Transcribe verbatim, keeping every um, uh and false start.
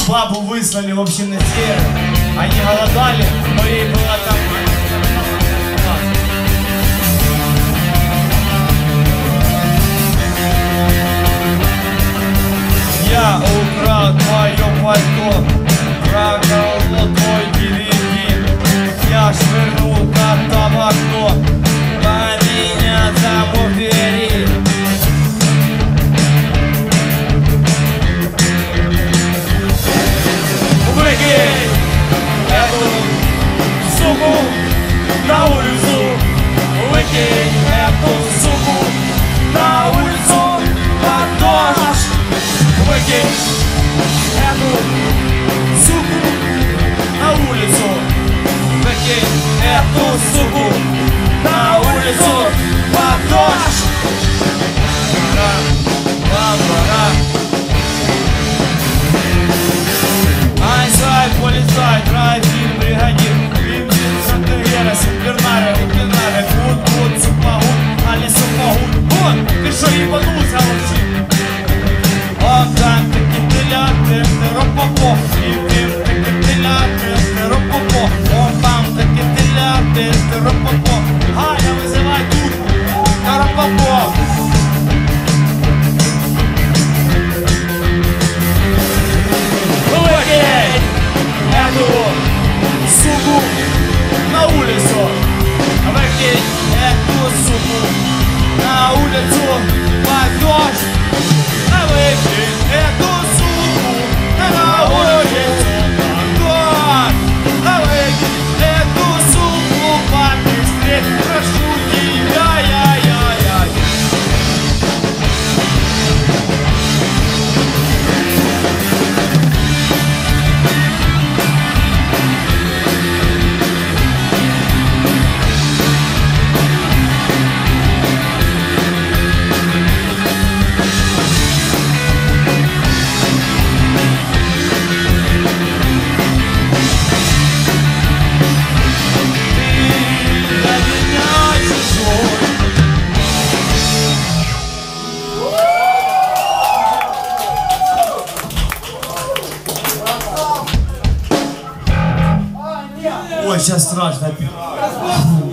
бабу выслали в общем на север. Они голодали, но ей было там. Я украл твое пальто, проколол твой передник. Я швырнул кота в окно, поменял замок двери. Выкинь эту суку на улицу. Выкинь эту суку на улицу под дождь. Выкинь эту суку на улицу. Выкинь эту суку на улицу под дождь. Пора, вам пора. Айсай, полицай, драйв-фильм, бригадир. Бим-бим, Сантегера, Симпернаре, Упинаре, Гуд-гуд, Супагуд, Али Супагуд. Вон, ты шо ебанулся вообще? Он там таки теля, ты ты ропопо. И-бим, таки теля, ты ты ропопо. Он там таки теля, ты ты ропопо. Аня, вызывай тут, на ропопо. Выкинь эту суку на улицу. Выкинь эту суку на улицу под дождь. Выкинь эту суку на улицу под дождь. Выкинь эту суку побыстрее, прошу тебя, я-я-я. Ой, сейчас страшно.